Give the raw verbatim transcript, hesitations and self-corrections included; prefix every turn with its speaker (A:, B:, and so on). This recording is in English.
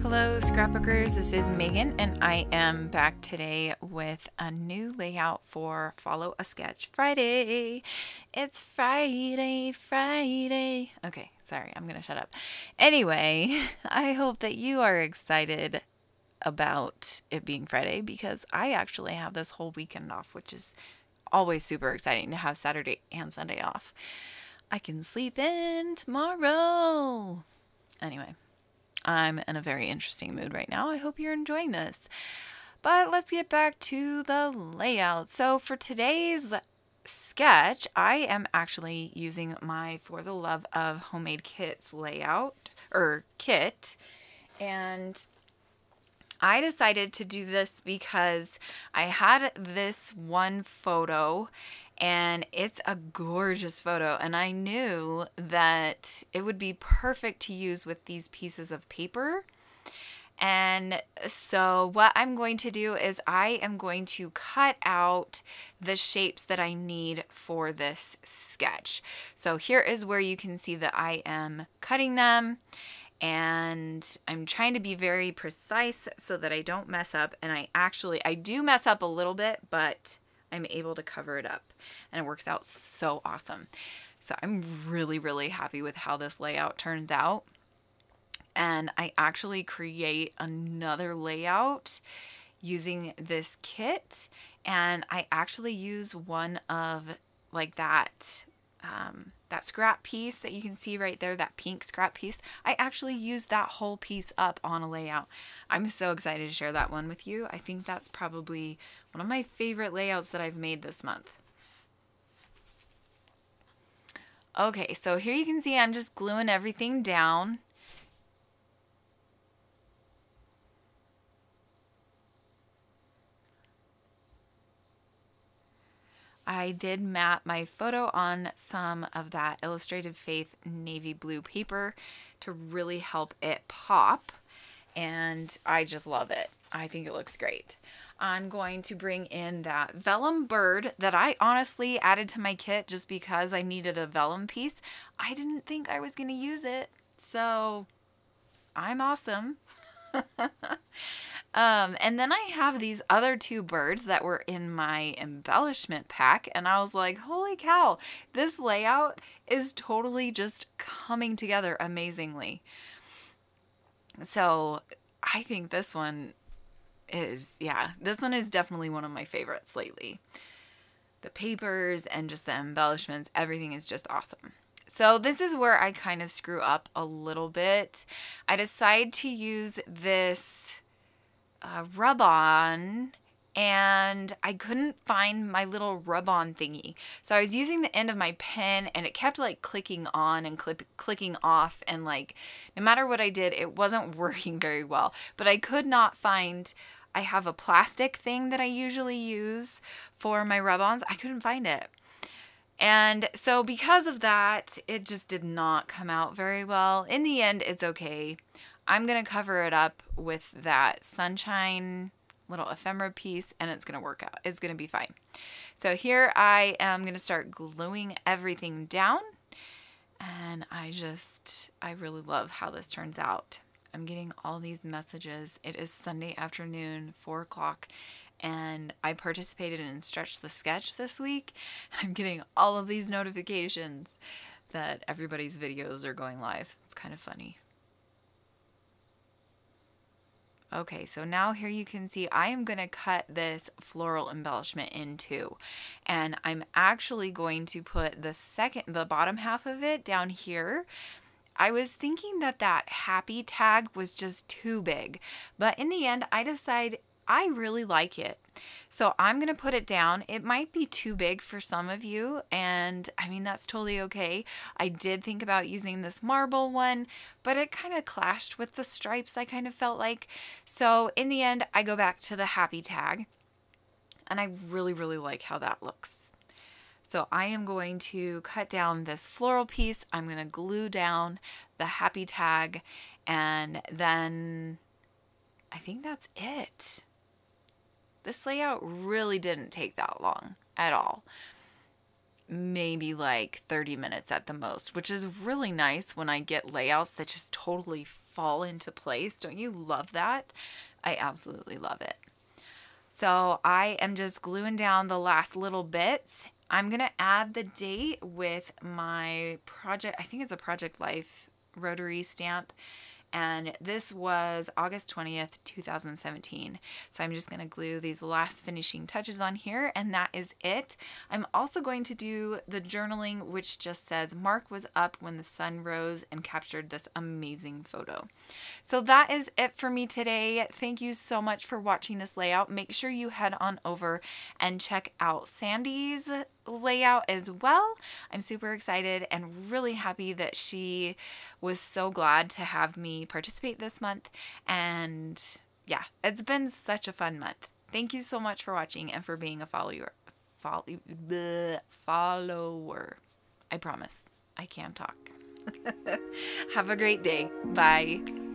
A: Hello scrapbookers, this is Megan and I am back today with a new layout for Follow a Sketch Friday. It's Friday, Friday. Okay, sorry, I'm gonna shut up. Anyway, I hope that you are excited about it being Friday because I actually have this whole weekend off, which is always super exciting to have Saturday and Sunday off. I can sleep in tomorrow. Anyway. I'm in a very interesting mood right now. I hope you're enjoying this. But let's get back to the layout. So for today's sketch, I am actually using my For the Love of Homemade Kits layout, or kit. And I decided to do this because I had this one photo and it's a gorgeous photo, and I knew that it would be perfect to use with these pieces of paper. And so what I'm going to do is I am going to cut out the shapes that I need for this sketch. So here is where you can see that I am cutting them. And I'm trying to be very precise so that I don't mess up. And I actually, I do mess up a little bit, but I'm able to cover it up. And it works out so awesome. So I'm really, really happy with how this layout turns out. And I actually create another layout using this kit. And I actually use one of like that um, that scrap piece that you can see right there, that pink scrap piece. I actually used that whole piece up on a layout. I'm so excited to share that one with you. I think that's probably one of my favorite layouts that I've made this month. Okay, so here you can see I'm just gluing everything down. I did mat my photo on some of that Illustrated Faith navy blue paper to really help it pop, and I just love it. I think it looks great. I'm going to bring in that vellum bird that I honestly added to my kit just because I needed a vellum piece. I didn't think I was going to use it, so I'm awesome. Um, and then I have these other two birds that were in my embellishment pack, and I was like, holy cow, this layout is totally just coming together amazingly. So I think this one is, yeah, this one is definitely one of my favorites lately. The papers and just the embellishments, everything is just awesome. So this is where I kind of screw up a little bit. I decide to use this Uh, rub-on, and I couldn't find my little rub-on thingy. So I was using the end of my pen and it kept like clicking on and clip clicking off, and like no matter what I did, it wasn't working very well. But I could not find, I have a plastic thing that I usually use for my rub-ons. I couldn't find it. And so because of that, it just did not come out very well. In the end, it's okay. I'm going to cover it up with that sunshine little ephemera piece, and it's going to work out. It's going to be fine. So here I am going to start gluing everything down, and I just, I really love how this turns out. I'm getting all these messages. It is Sunday afternoon, four o'clock, and I participated in Stretch the Sketch this week. I'm getting all of these notifications that everybody's videos are going live. It's kind of funny. Okay, so now here you can see I am going to cut this floral embellishment in two, and I'm actually going to put the second, the bottom half of it down here. I was thinking that that happy tag was just too big, but in the end I decided I really like it. So I'm going to put it down. It might be too big for some of you, and I mean, that's totally okay. I did think about using this marble one, but it kind of clashed with the stripes, I kind of felt like. So in the end, I go back to the happy tag, and I really, really like how that looks. So I am going to cut down this floral piece. I'm going to glue down the happy tag, and then I think that's it. This layout really didn't take that long at all. maybe like thirty minutes at the most, which is really nice when I get layouts that just totally fall into place. Don't you love that? I absolutely love it. So I am just gluing down the last little bits. I'm going to add the date with my project. I think it's a Project Life rotary stamp. And this was August twentieth, two thousand seventeen. So I'm just going to glue these last finishing touches on here, and that is it. I'm also going to do the journaling, which just says, Mark was up when the sun rose and captured this amazing photo. So that is it for me today. Thank you so much for watching this layout. Make sure you head on over and check out Sandy's layout as well. I'm super excited and really happy that she was so glad to have me participate this month. And yeah, it's been such a fun month. Thank you so much for watching and for being a follower. Follow, bleh, follower. I promise I can talk. Have a great day. Bye.